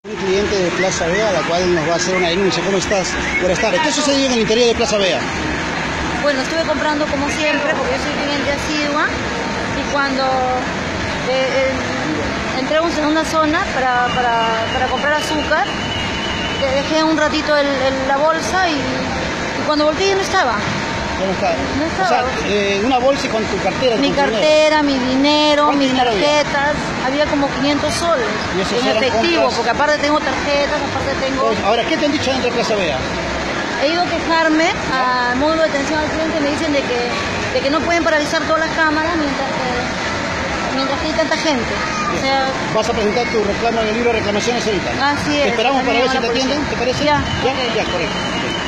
Un cliente de Plaza Vea, la cual nos va a hacer una denuncia. ¿Cómo estás? Buenas tardes. ¿Qué sucedió en el interior de Plaza Vea? Bueno, estuve comprando como siempre, porque yo soy cliente asidua, y cuando entramos en una zona para comprar azúcar, dejé un ratito la bolsa y cuando volteé ya no estaba. ¿Cómo está? No estaba. O sea, una bolsa con tu cartera. Mi cartera, mi dinero, mis tarjetas, había como 500 soles en efectivo, porque aparte tengo tarjetas, aparte tengo... Ahora, ¿qué te han dicho dentro de Plaza Vea? He ido a quejarme al módulo de atención al cliente, me dicen de que no pueden paralizar todas las cámaras mientras que hay tanta gente. O sea, vas a presentar tu reclamo en el libro de reclamaciones ahorita. Así es. Te esperamos para ver si te atienden, ¿te parece? Ya, ya, correcto.